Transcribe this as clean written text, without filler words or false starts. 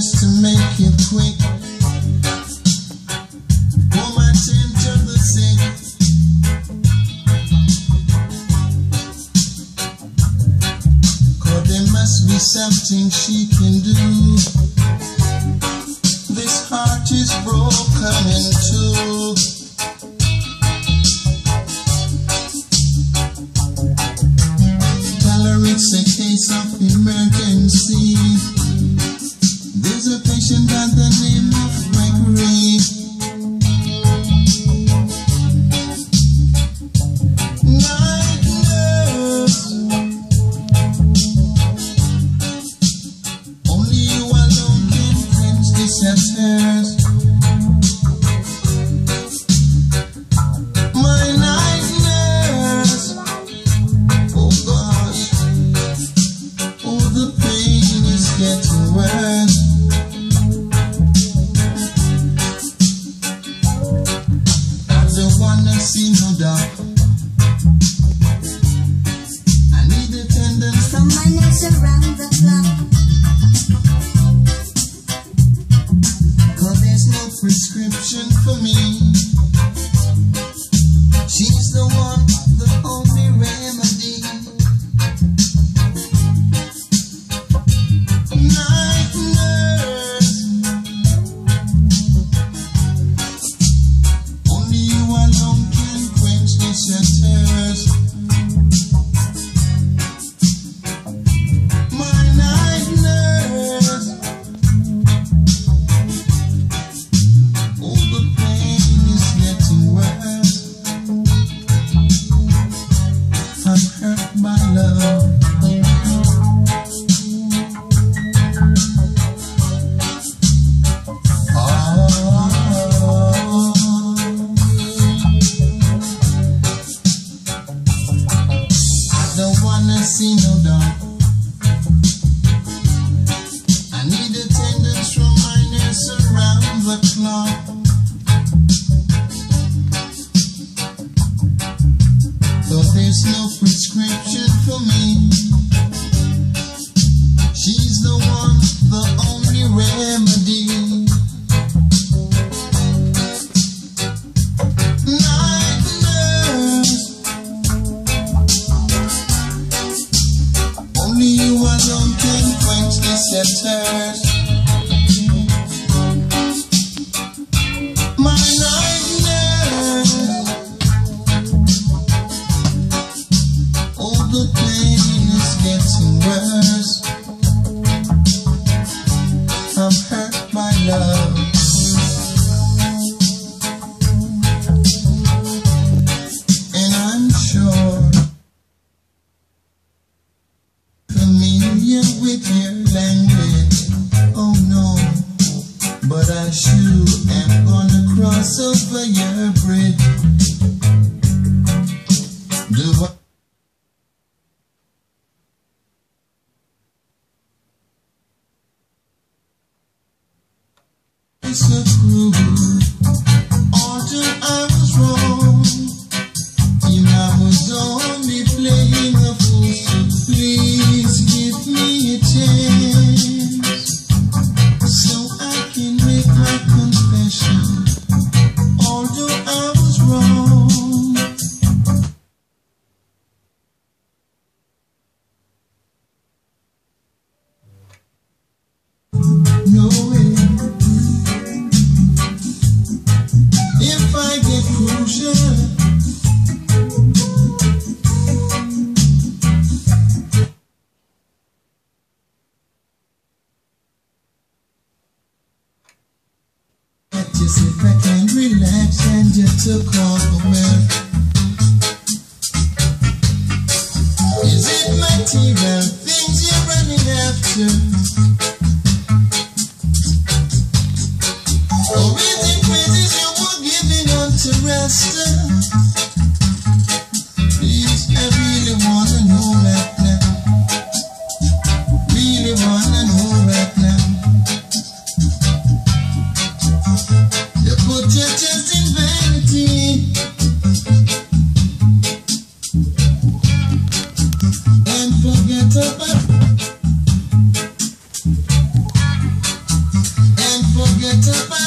just to make it quick. Home attend to the sick. Cause there must be something she can do. This heart is broken in two. Tell her it's a case of emergency. There's a patient by the name of Gregory. Night nurse, only you alone can quench this thirst. My night nurse, oh gosh, oh the pain is getting worse. Wanna see no doubt. I need attendance from my nurse around the clock. Cause there's no prescription for me. She's the one, the only remedy. Night nurse, only you alone can quench this thirst. My night nurse, oh the pain is getting worse. I'm hurt by love. See no doubt. I need attendance from my nurse around the clock. Though there's no prescription for me, she's the one, the only remedy. Only you alone can quench this thirst. My night nurse, oh the pain is getting worse. I'm hurt by love. And I'm sure with your language, oh no, but I sure am gonna cross over your bridge. Do I? It's so cruel, although I was wrong, and I was only playing a fool, so please give me a chance, so I can make my confession, although I was wrong. No way. If I get crucial, just sit back and relax and just took all the wealth. Is it material things you're running after? Or is it praises you were giving unto rest? Please, I really wanna know right now. Really wanna know right now. You put your chest in vanity and forget about get up